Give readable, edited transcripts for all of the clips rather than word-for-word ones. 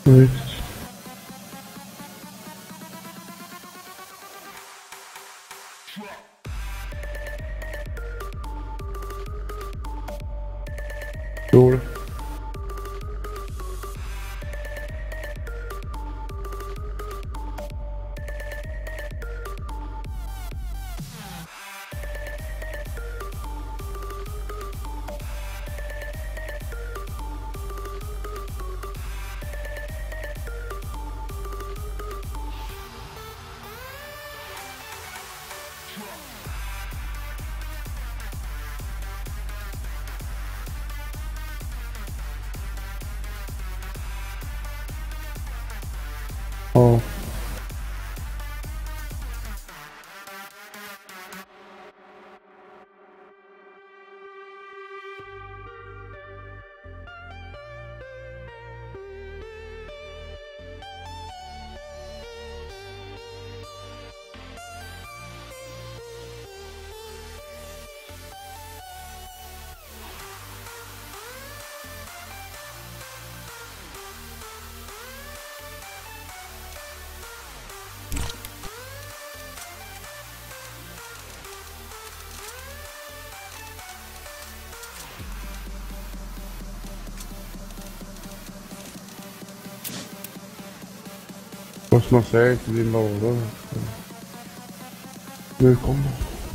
Visst. Tror du? Ja. Måste man säga till din låda. Nu kommer.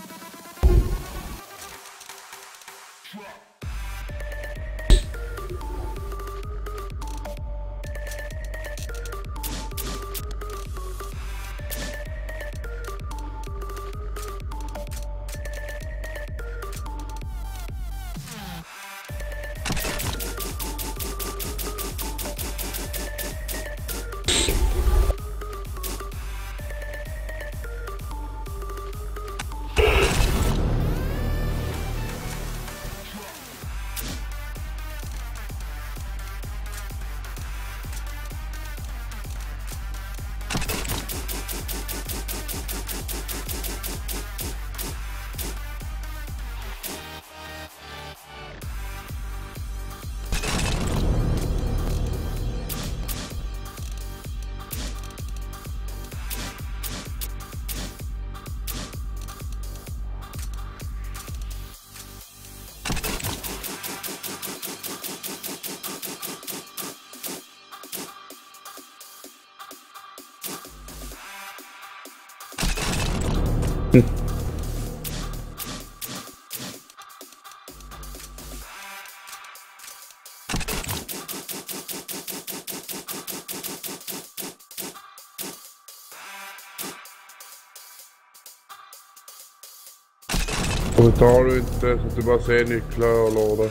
Och tar du inte så att du bara ser nycklar och lådor.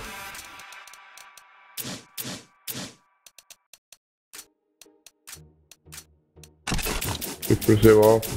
Vi får se vad.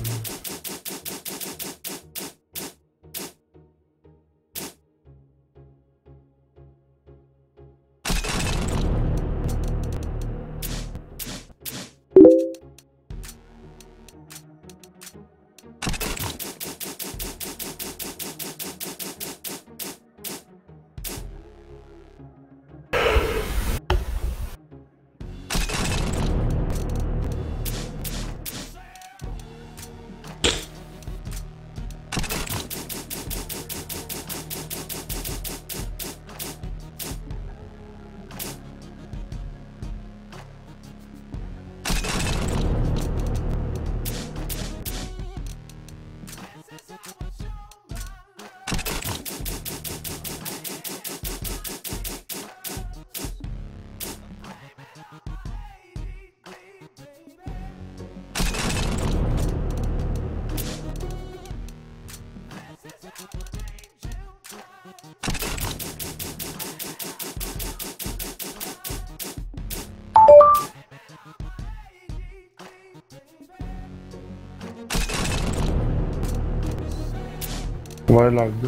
Vad är lagd?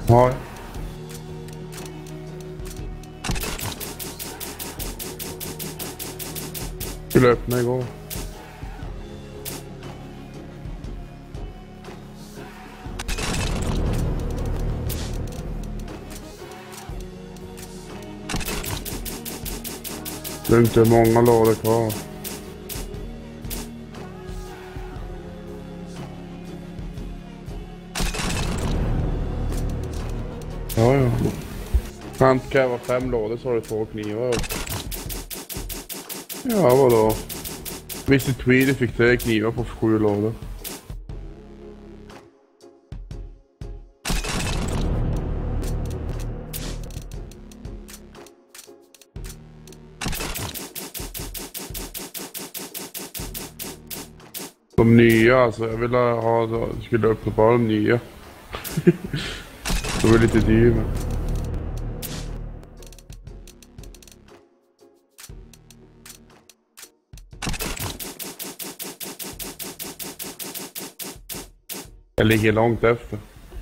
Ja. Skulle öppna igår. Det är inte många lådor kvar. Ja. Han kan vara 5 lådor så har du 2 knivar upp. Ja, vadå? Visst Tweedy fick 3 knivar på 7 lådor. De nya alltså, jag vill ha, skulle öppna bara de nya. De är lite dyra. Jag ligger långt efter.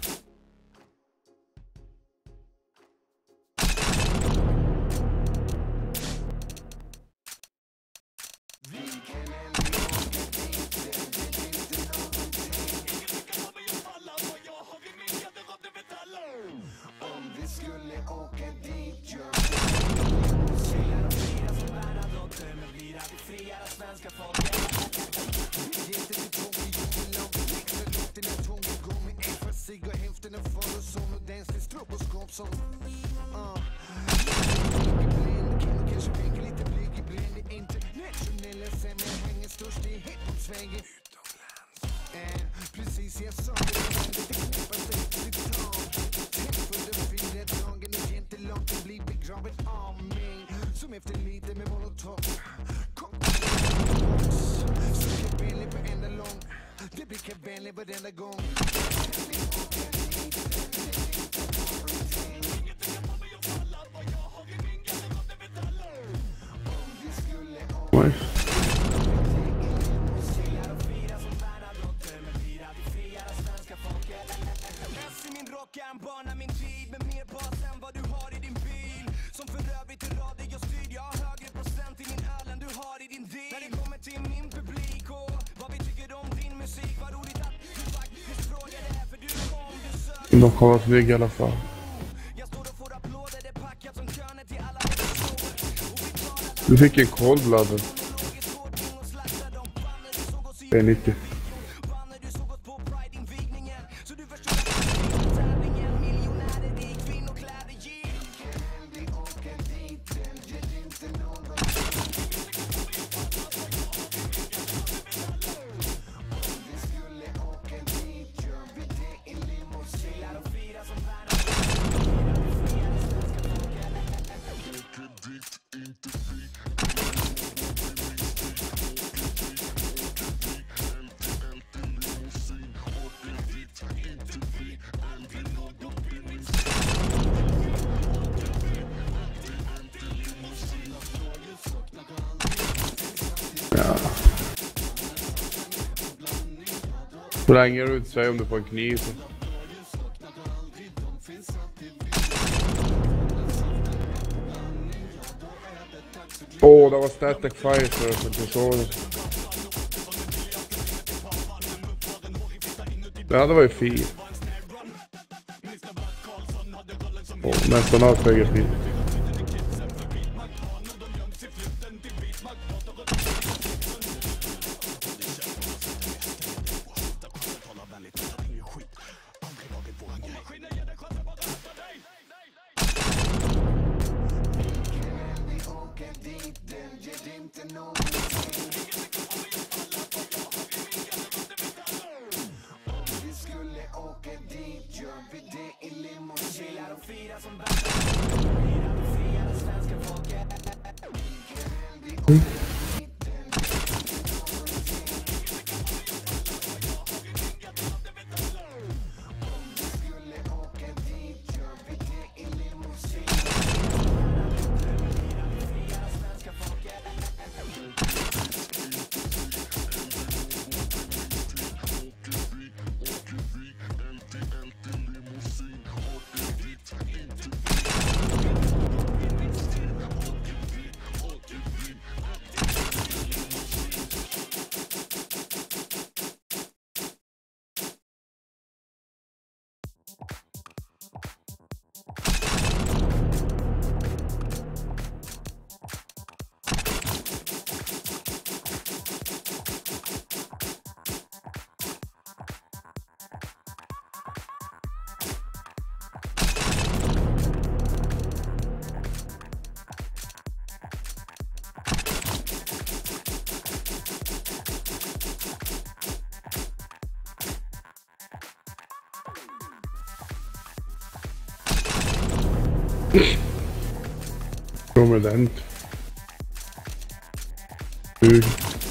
De kommer snygga i alla fall. Du fick en coldblood. Det är 90. Slänger du ut sig om du får en kniv så. Åh, det var Static Fighter som jag såg det. Ja, det var ju fin. Åh, nästan allt väger fin. Prominent. Bug.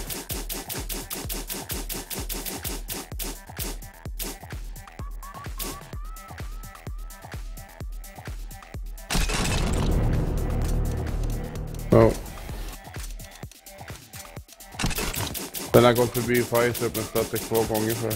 Ja. Den har gått förbi Pfizer men stött 2 gånger för.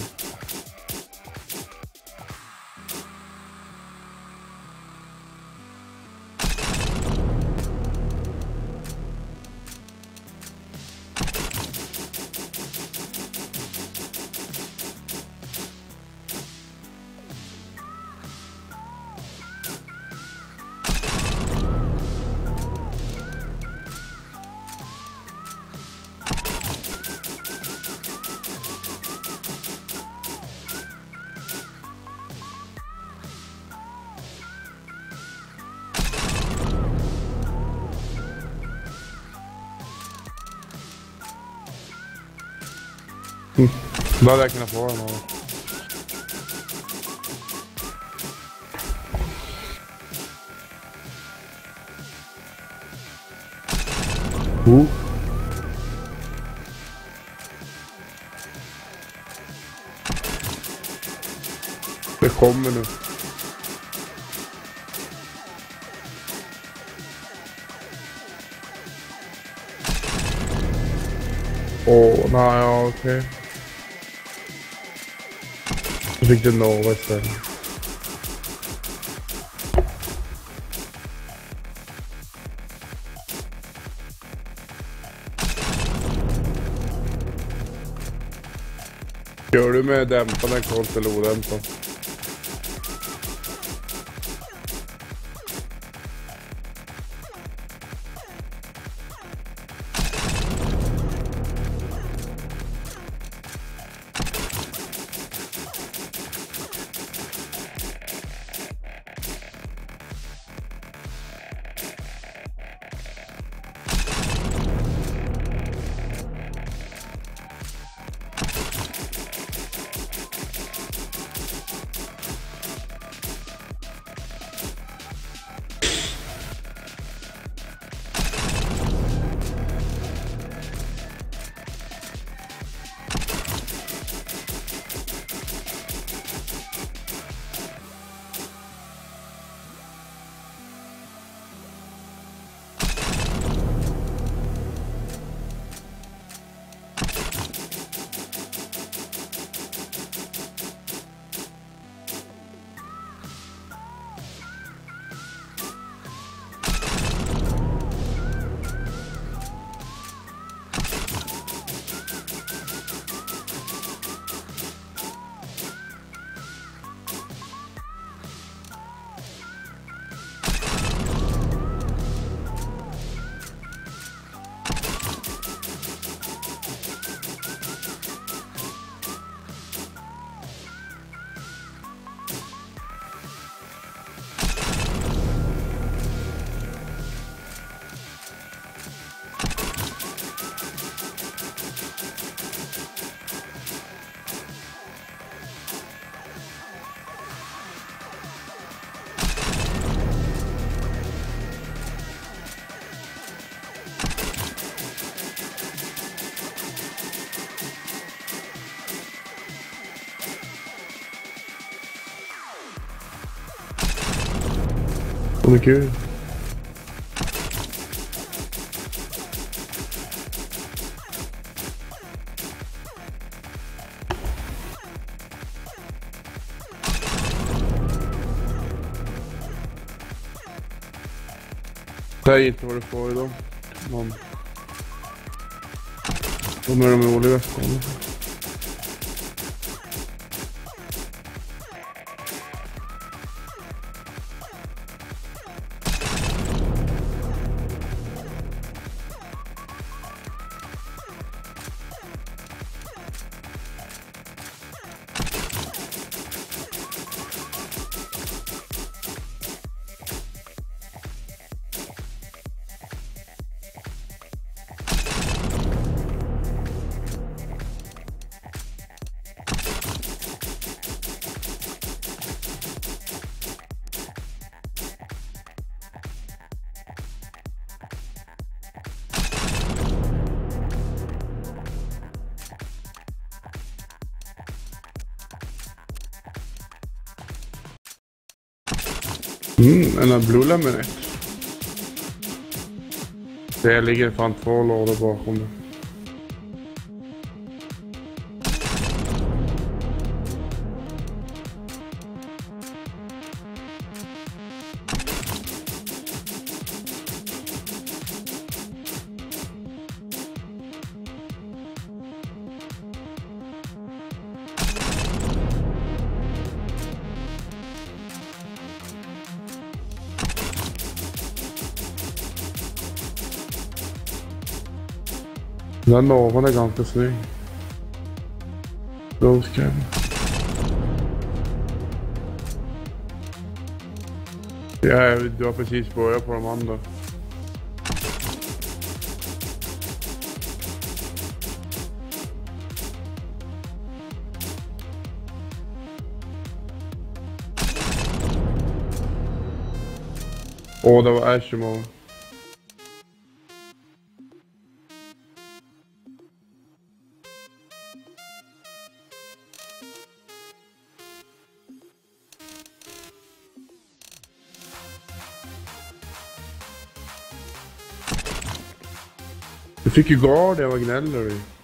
Då hade jag kunnat få den här. Det kommer nu. Åh, nej, ja, okej. Jag fick det Nova istället. Gör du med dämpande kolt eller odämpad? Det är kul. Säg inte vad du får idag. De är de roliga skolorna. En Blue Laminate. Det ligger fan 2 lådor bakom det. Den lådan är ganska snygg. Rosecam. Ja, du har precis börjat på de andra. Åh, det var Ashimo. Du fick ju Guardian, vad gnäller du?